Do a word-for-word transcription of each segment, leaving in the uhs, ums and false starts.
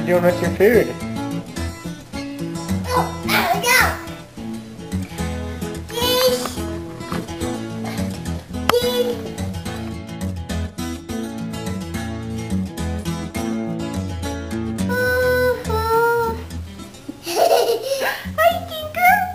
doing with your food? Oh, there we go. Fish. Fish. Hi, Tinker.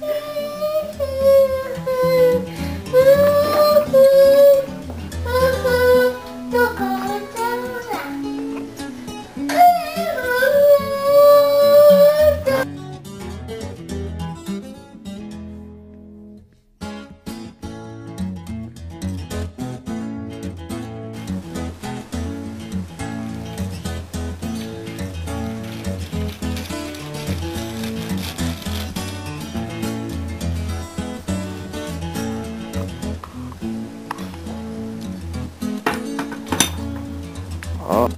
Oh.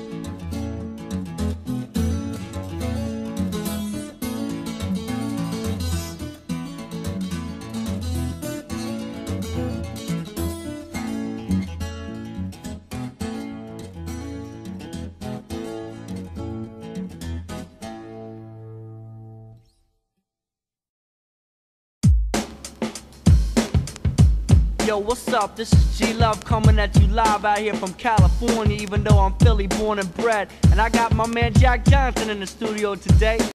Yo, what's up? This is G-Love coming at you live out here from California, even though I'm Philly born and bred. And I got my man Jack Johnson in the studio today.